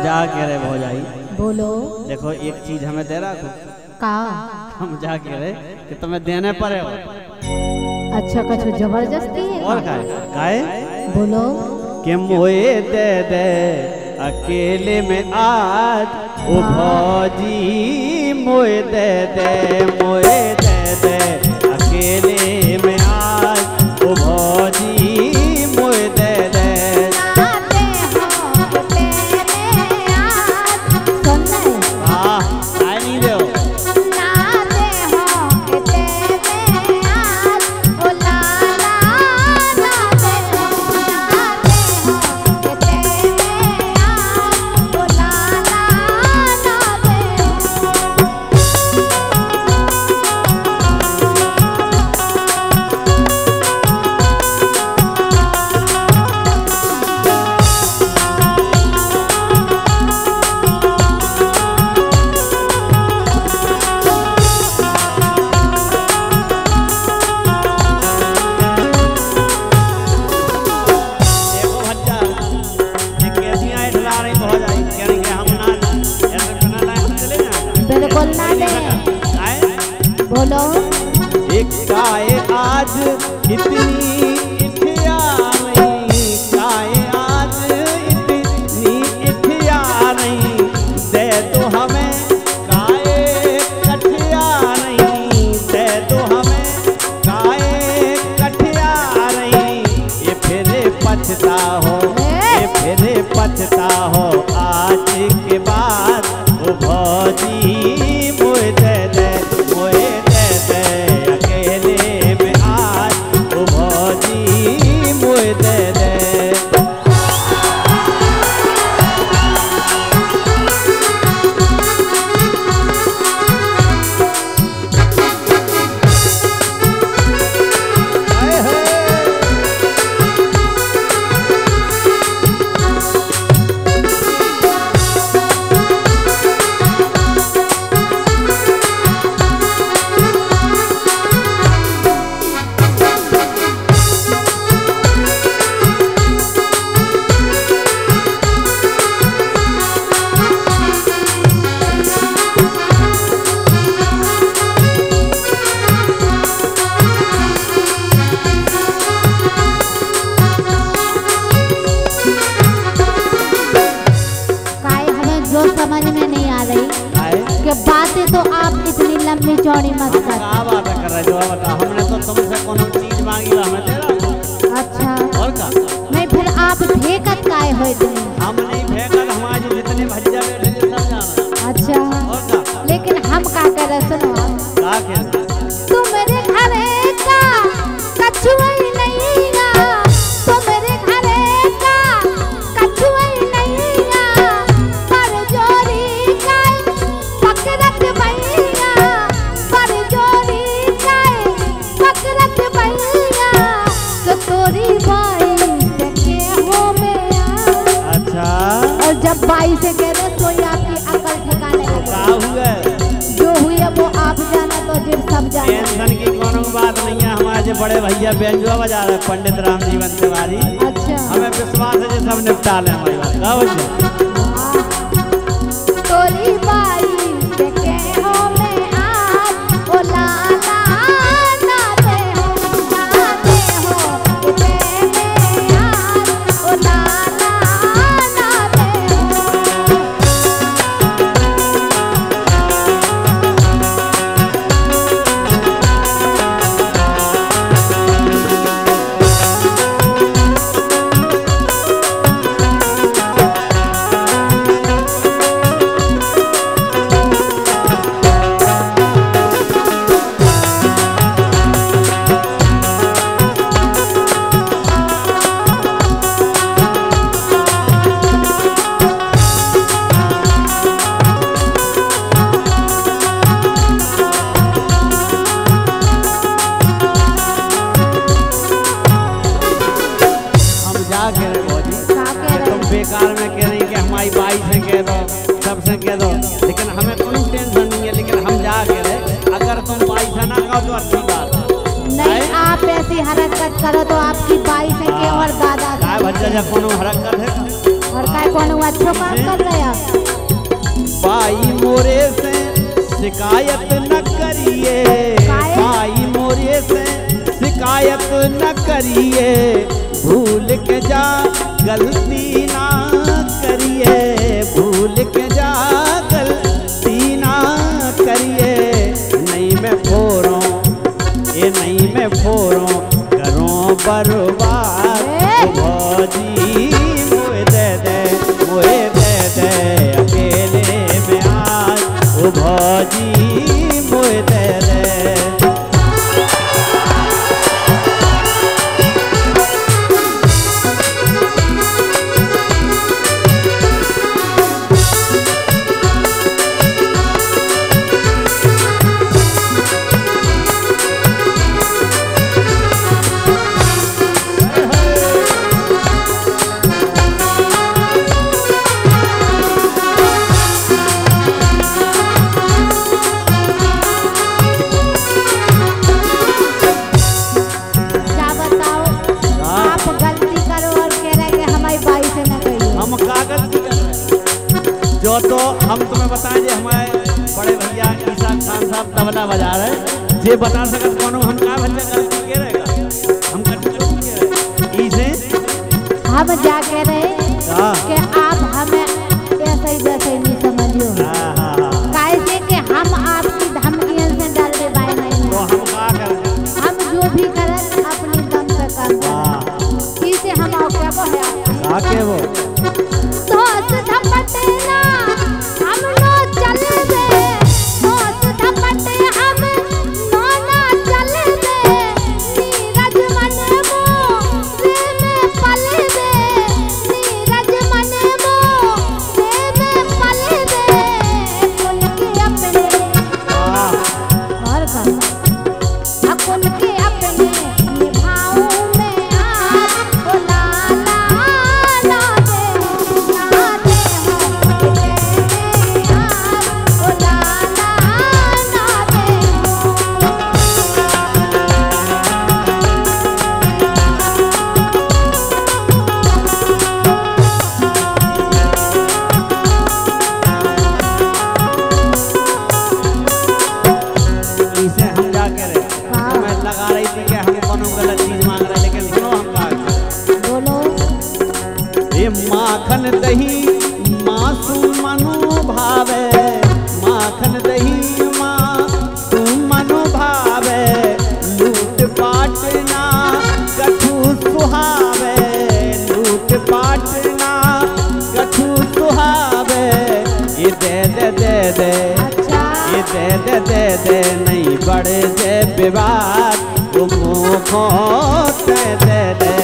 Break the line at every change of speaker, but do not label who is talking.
जा के रे भौजाई
बोलो।
देखो एक चीज हमें दे रहा हो
का
हम जा के रे कि तुम्हें देने पड़े हो।
अच्छा कछु जबरदस्ती है
और काहे
बोलो
कि मोए दे दे अकेले में आज ओ भौजी मोए दे दे अकेले में आज ओ भौजी मोए दे दे।
बोलो
एक गाय आज इतनी इठिया नहीं, गाय आज इतनी इठिया नहीं, दे दो हमें गाय कठिया नहीं, दे दो हमें गाय कठिया नहीं। ये फिर पछता हो आज के बाद ओ भौजी मोए दे दे अकेले में आज ओ भौजी मोए दे दे।
समझ में नहीं आ रही कि बातें तो आप इतनी लंबी चौड़ी मत कर।
क्या बात कर रहे हो बता, हमने तो तुमसे कोनो चीज मांगी हमें दे रहा।
अच्छा
और का
नहीं फिर आप फेंकत काहे हो इतनी?
हम नहीं फेंकत, हमारे जितने भैया बैठे थे सब जाना।
अच्छा
और का
लेकिन हम का कर रहे सुनो
का के
तू मेरे घरे का कछुआ नहीं ना, तू मेरे घरे का कछुआ नहीं ना, पर जोरी काई पकड़त भैया, पर जोरी काई पकड़त भैया, तो तोरी बाई से के हो में आ।
अच्छा
और जब बाई से कह रहे तो आपकी अकल ठिकाने
का हुआ
जो हुई है वो आप जाना तो जब सब जाना।
टेंशन की कोनो बात नहीं है, हमारे बड़े भैया बेंजुआ बजा रहे पंडित राम जीवन तिवारी।
अच्छा
हमें विश्वास है कि सब निपटा ले हमारी बात। का वजह
तोरी बाई से के हो में आज ओ लाला ना दे हो दे में आज ओ लाला ना दे हो।
बेकार में कह रही कि हमारी बाई से कह दो सबसे कह दो, लेकिन हमें कोई टेंशन नहीं है। लेकिन हम जा के रहे अगर तुम बाई से ना कहो तो अच्छी बात
नहीं, आप ऐसी हरकत करो तो आपकी बाई से के और दादा
भज्जा कोनो हरकत है।
और काय कोनो अच्छो काम कर दया
बाई मोरे से शिकायत न करिए, बाई मोरे से शिकायत न करिए, भूल के जा गलती ना करिए, भूल के जा गलती ना करिए। नहीं मैं फोरों ये नहीं मैं फोरों करूं बर्बाद, भौजी मुझे दे अकेले में आज, ओ भौजी मुझे दे। जो तो हम तुम्हें बताएं जे हमारे बड़े भैया ईसा खान साहब तबला बजा रहे, जे बता सकत कोनो हम का बच्चा गलती के रहेगा, हम गलती के रहे इसे
हम जा के रहे कि आप हमें ऐसे ही वैसे ही नहीं समझियो। काहे से कि हम आपकी धमकियों से डर के बाय नहीं,
तो हम का करें, हम
जो भी करें अपनी दम पे करते। इसे हम आओ क्या वो है
का के वो
दोस्त धपटे ना हम नो चले बे, दोस्त धपटे हम नो ना चले बे, नीरज मन मो रे में पले बे, नीरज मन मो रे में पले बे, कुल के अपने और का कुल के अपने निभाऊं मैं आज, ओ लाला ना दे
माखन दही मासूम मनु भावे, माखन दही मासूम मनु भावे, लूट पाट ना कछु सुहावे, लूट पाट ना कछु सुहावे। ये दे ये दे नहीं बढ़े जे विवाद, तुम खो दे